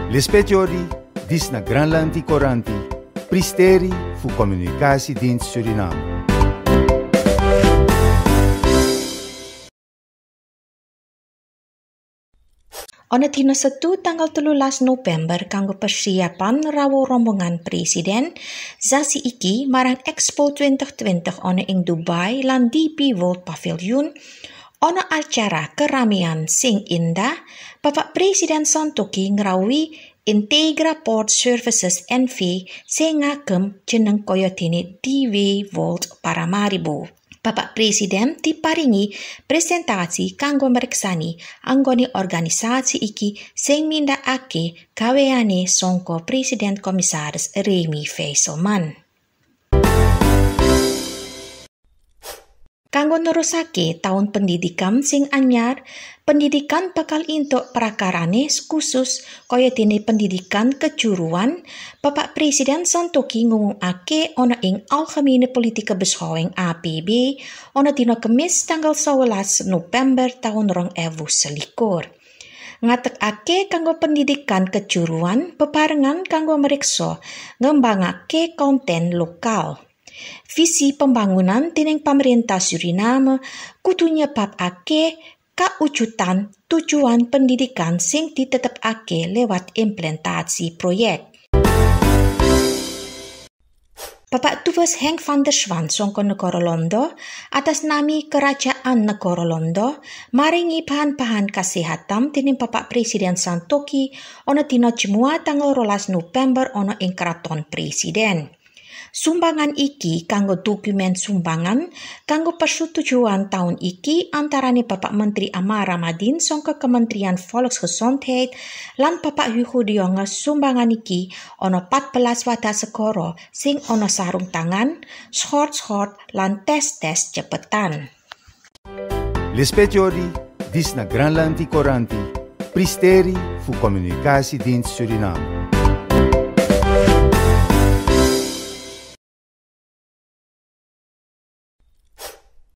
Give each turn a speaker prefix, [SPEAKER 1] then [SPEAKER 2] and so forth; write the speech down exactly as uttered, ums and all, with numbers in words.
[SPEAKER 1] L'espetiori dis na Granlandi Coranti, pristeri fu Communicatiedienst Suriname.
[SPEAKER 2] Ona dina Setu tanggal telulas November kanggo persiapan rawo rombongan presiden zasi iki marang Expo dua ribu dua puluh ona ing Dubai lan D P World Pavilion. Ono acara keramaian sing indah, Bapak Presiden Santokhi ngrawuhi Integra Port Services N V sing ngagem jeneng kaya dene D W World Paramaribo. Bapak Presiden diparingi presentasi kanggo mreksani anggone organisasi iki sing mindakake gaweane sangka Presiden Komisaris Remy Faiselman. Kanggo nerusake tahun pendidikan sing anyar, pendidikan bakal entuk prakarane khusus kaya dene pendidikan kejuruan. Bapak Presiden Santokhi ngumumake ana ing Algemene Politieke Beschouwing A P B ana dina Kemis tanggal sewelas November tahun rong ewu selikur. Ngatekake kanggo pendidikan kejuruan bebarengan kanggo mriksa ngembangake konten lokal. Visi pembangunan dening pemerintah Suriname kudu nyebabake kaujutan tujuan pendidikan sing ditetepake lewat implementasi proyek. Bapak Dubes Henk van der Swan sangka negara Londo atas nami Kerajaan Negara Londo maringi bahan-bahan kesehatan dening Bapak Presiden Santokhi ana dina Jumat tanggal rolas November ana ing Kraton Presiden. Sumbangan iki kanggo dokumen sumbangan kanggo persetujuan tahun iki antarane Bapak Menteri Amara Madin sangka Kementerian Volksgesondheid lan Bapak Hugo de Jonge. Sumbangan iki ana empat belas wadah segara sing ana sarung tangan, schort-schort lan tes-tes cepetan.
[SPEAKER 1] L'espetiori dis na Granlandi Coranti, pristeri fu Communicatiedienst Suriname.